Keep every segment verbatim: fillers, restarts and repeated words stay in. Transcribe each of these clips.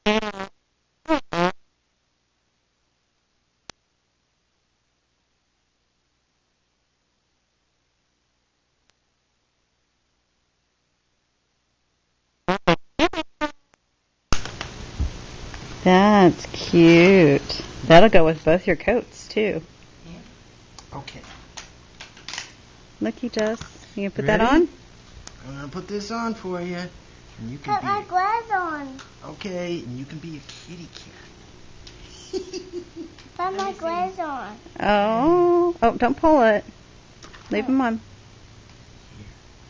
That's cute. That'll go with both your coats, too. Yeah. Okay. Looky, Jess. You can put Ready? that on? I'm going to put this on for you. And you can Put be my a, gloves on. Okay, and you can be a kitty cat. Put my gloves on. Oh. Oh, don't pull it. Leave them on. Here.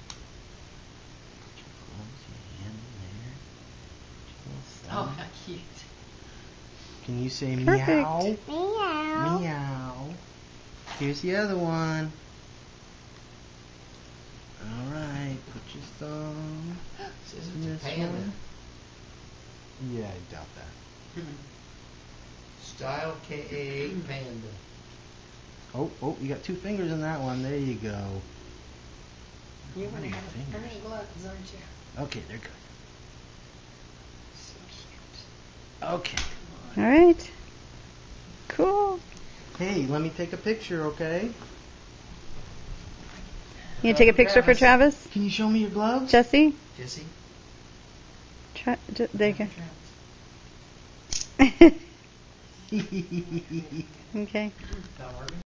Put your gloves, your hand in there. Oh, how cute. Can you say Perfect. meow? Meow. Meow. Here's the other one. Alright, put your thumb. Says in it's a this panda. one. Yeah, I doubt that. Style K A panda. Oh, oh, you got two fingers in that one. There you go. You're What gonna are your have fingers? funny gloves, aren't you? Okay, they're good. So cute. Okay. All right. Cool. Hey, let me take a picture, okay? You gonna take a picture for Travis? Can you show me your gloves? Jesse? Jesse? Tra- J- there you Travis. go. Okay. That working?